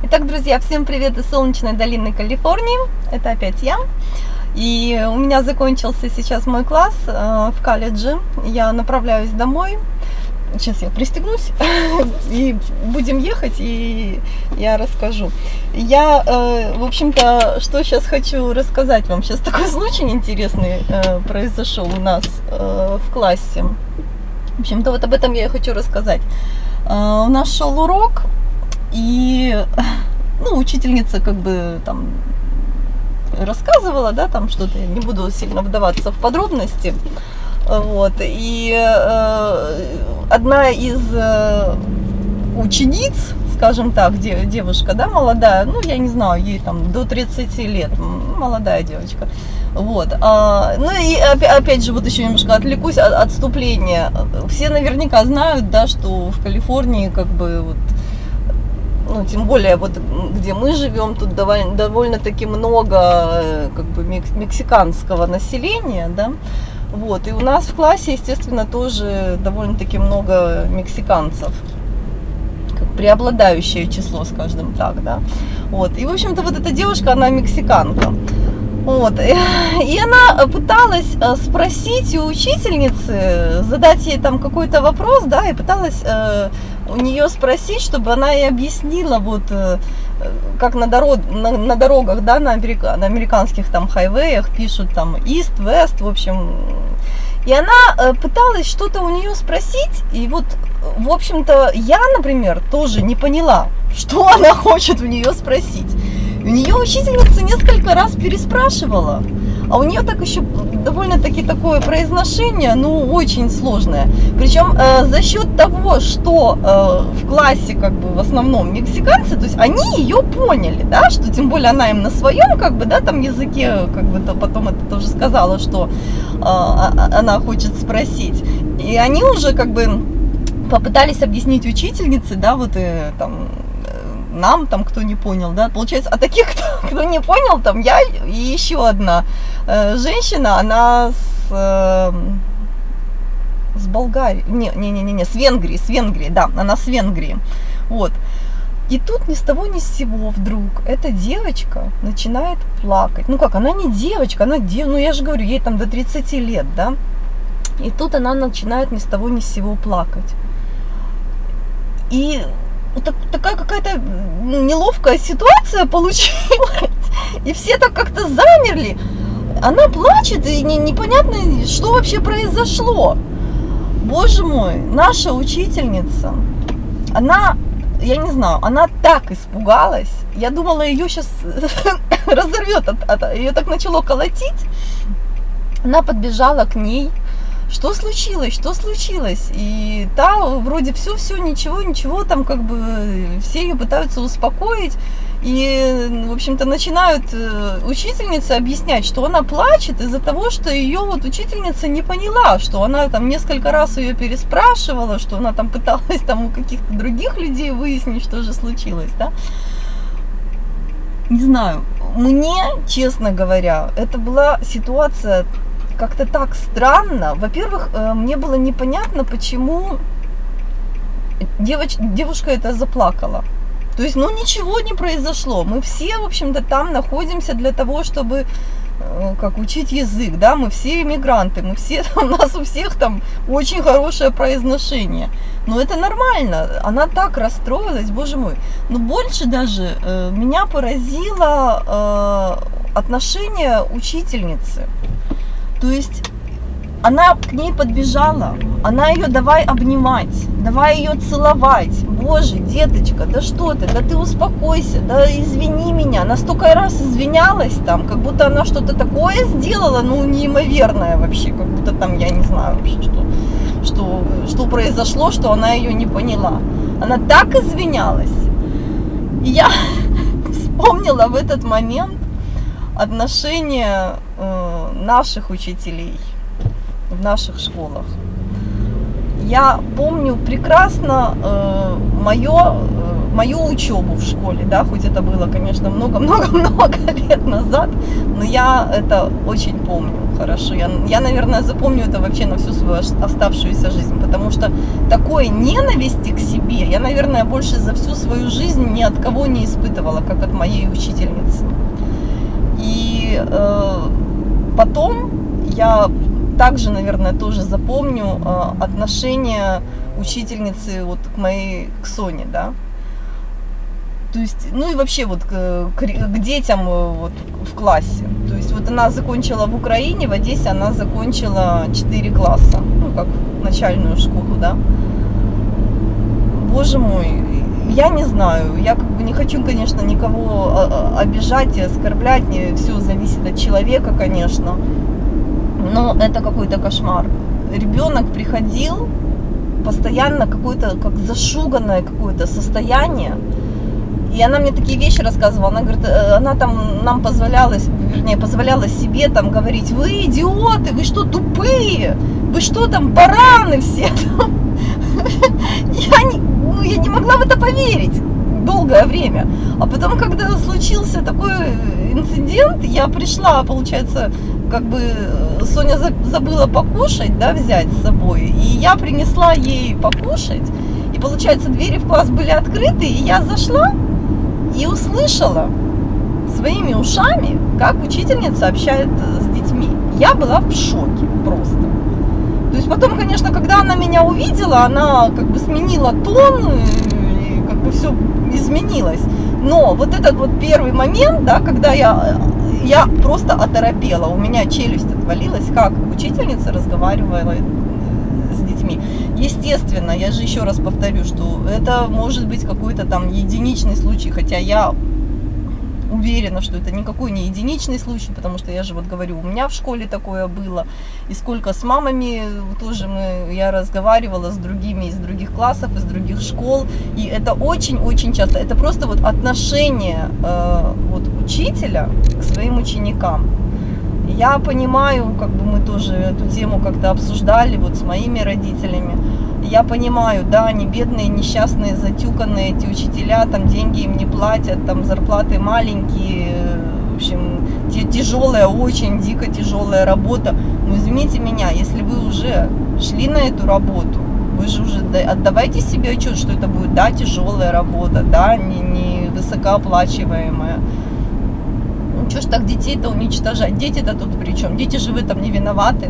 Итак, друзья, всем привет из солнечной долины Калифорнии. Это опять я. И у меня закончился сейчас мой класс в колледже. Я направляюсь домой. Сейчас я пристегнусь и будем ехать, и я расскажу. Я, в общем-то, что сейчас хочу рассказать вам. Сейчас такой случай интересный произошел у нас в классе. В общем-то, вот об этом я и хочу рассказать. У нас шел урок, и учительница как бы там рассказывала, да, там что-то, я не буду сильно вдаваться в подробности. Вот, и одна из учениц, скажем так, девушка, да, молодая, я не знаю, ей там до 30 лет, молодая девочка, вот, и опять же, вот еще немножко отвлекусь от отступления. Все наверняка знают, да, что в Калифорнии, как бы, вот, тем более, вот, где мы живем, тут довольно-таки много, как бы, мексиканского населения, да. Вот, и у нас в классе, естественно, тоже довольно-таки много мексиканцев, как преобладающее число, скажем так, да. Вот, и, в общем-то, вот эта девушка, она мексиканка. Вот, и она пыталась спросить у учительницы, задать ей там какой-то вопрос, да, и пыталась у нее спросить, чтобы она ей объяснила, вот, как на дорогах, да, на американских там хайвеях пишут там East, West, в общем. И она пыталась что-то у нее спросить, и вот, в общем-то, я, например, тоже не поняла, что она хочет у нее спросить. У нее учительница несколько раз переспрашивала, а у нее так еще довольно-таки такое произношение, очень сложное. Причем за счет того, что в классе как бы в основном мексиканцы, то есть они ее поняли, да, что тем более она им на своем как бы, да, там языке, как бы, то потом это тоже сказала, что она хочет спросить. И они уже как бы попытались объяснить учительнице, да, вот там нам, там, кто не понял, да, получается, а таких, кто не понял, там, я и еще одна женщина, она с Болгарии, с Венгрии, да, она с Венгрии, вот, и тут ни с того ни с сего вдруг эта девочка начинает плакать, она не девочка, она я же говорю, ей там до 30 лет, да, и тут она начинает ни с того ни с сего плакать, и такая какая-то неловкая ситуация получилась, и все так как-то замерли. Она плачет, и непонятно, что вообще произошло. Боже мой, наша учительница, она, я не знаю, она так испугалась. Я думала, ее сейчас разорвет, ее так начало колотить. Она подбежала к ней. Что случилось? Что случилось? И та вроде все, ничего, там как бы все ее пытаются успокоить. И, в общем-то, начинают учительнице объяснять, что она плачет из-за того, что ее вот учительница не поняла, что она там несколько раз ее переспрашивала, что она там пыталась там у каких-то других людей выяснить, что же случилось, да. Не знаю, мне, честно говоря, это была ситуация как-то так странно. Во-первых, мне было непонятно, почему девушка это заплакала. То есть, ничего не произошло. Мы все, в общем-то, там находимся для того, чтобы как учить язык, да, мы все иммигранты, у нас у всех там очень хорошее произношение. Но это нормально. Она так расстроилась, боже мой. Но больше даже меня поразило отношение учительницы. То есть она к ней подбежала, она ее давай обнимать, давай ее целовать. Боже, деточка, да что ты, да ты успокойся, да извини меня. Она столько раз извинялась там, как будто она что-то такое сделала, неимоверное вообще, как будто там, я не знаю вообще, что произошло, что она ее не поняла. Она так извинялась. И я вспомнила в этот момент отношение наших учителей в наших школах. Я помню прекрасно мою учебу в школе, да, хоть это было, конечно, много-много-много лет назад, но я это очень помню хорошо. Я, наверное, запомню это вообще на всю свою оставшуюся жизнь, потому что такой ненависти к себе я, наверное, больше за всю свою жизнь ни от кого не испытывала, как от моей учительницы. И потом я также, наверное, тоже запомню отношение учительницы вот к Соне, да. То есть, ну и вообще вот к детям вот в классе. То есть вот она закончила в Украине, в Одессе она закончила 4 класса, ну как начальную школу, да. Боже мой, я не знаю, я как бы не хочу, конечно, никого обижать и оскорблять, все зависит от человека, конечно, но это какой-то кошмар. Ребенок приходил, постоянно какое-то, как зашуганное какое-то состояние. И она мне такие вещи рассказывала, она говорит, она там нам позволяла себе там говорить: вы идиоты, вы что, тупые, вы что там, бараны все там. Я не могла в это поверить долгое время. А потом, когда случился такой инцидент, я пришла, получается, как бы Соня забыла покушать, да, взять с собой, и я принесла ей покушать, и, получается, двери в класс были открыты, и я зашла и услышала своими ушами, как учительница общается с детьми. Я была в шоке просто. То есть потом, конечно, когда она меня увидела, она как бы сменила тон, и как бы все изменилось. Но вот этот вот первый момент, да, когда я просто оторопела, у меня челюсть отвалилась, как учительница разговаривала с детьми. Естественно, я же еще раз повторю, что это может быть какой-то там единичный случай, хотя я уверена, что это никакой не единичный случай, потому что я же вот говорю, у меня в школе такое было, и сколько с мамами тоже я разговаривала с другими из других классов, из других школ, и это очень-очень часто, это просто вот отношение вот учителя к своим ученикам. Я понимаю, как бы мы тоже эту тему как-то обсуждали вот с моими родителями. Я понимаю, да, они бедные, несчастные, затюканные, эти учителя, там деньги им не платят, там зарплаты маленькие, в общем, тяжелая, очень дико тяжелая работа. Но извините меня, если вы уже шли на эту работу, вы же уже отдавайте себе отчет, что это будет, да, тяжелая работа, да, не высокооплачиваемая. Ну, что ж так детей-то уничтожать? Дети-то тут при чем? Дети же в этом не виноваты.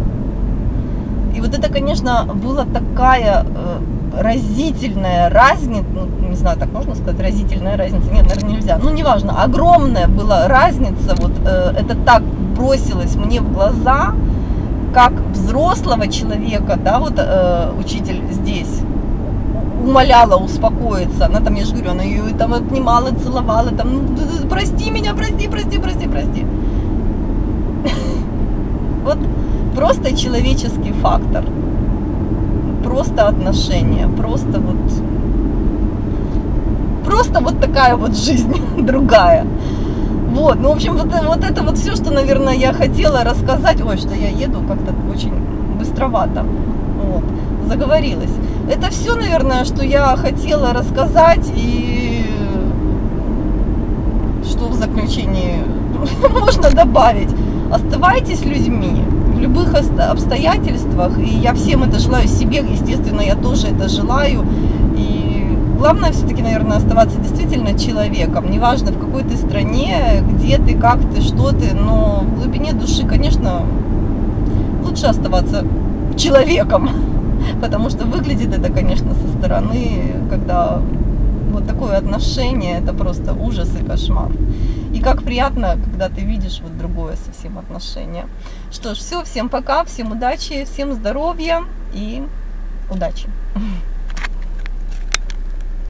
И вот это, конечно, была такая разительная разница, ну, не знаю, так можно сказать, разительная разница, нет, наверное, нельзя, ну, неважно, огромная была разница, вот это так бросилось мне в глаза, как взрослого человека, да, вот учитель здесь умоляла успокоиться, она там, я же говорю, она ее там обнимала, целовала, там, ну, прости меня, прости. Вот просто человеческий фактор, просто отношения, просто вот такая вот жизнь другая. Вот, ну, в общем, вот это вот все, что, наверное, я хотела рассказать. Ой, что я еду как-то очень быстровато, вот, заговорилась. Это все, наверное, что я хотела рассказать, и что в заключении можно добавить. Оставайтесь людьми в любых обстоятельствах, и я всем это желаю, себе, естественно, я тоже это желаю. И главное все-таки, наверное, оставаться действительно человеком, неважно в какой ты стране, где ты, как ты, что ты, но в глубине души, конечно, лучше оставаться человеком, потому что выглядит это, конечно, со стороны, когда вот такое отношение, это просто ужас и кошмар. И как приятно, когда ты видишь вот другое совсем отношение. Что ж, все, всем пока, всем удачи, всем здоровья и удачи.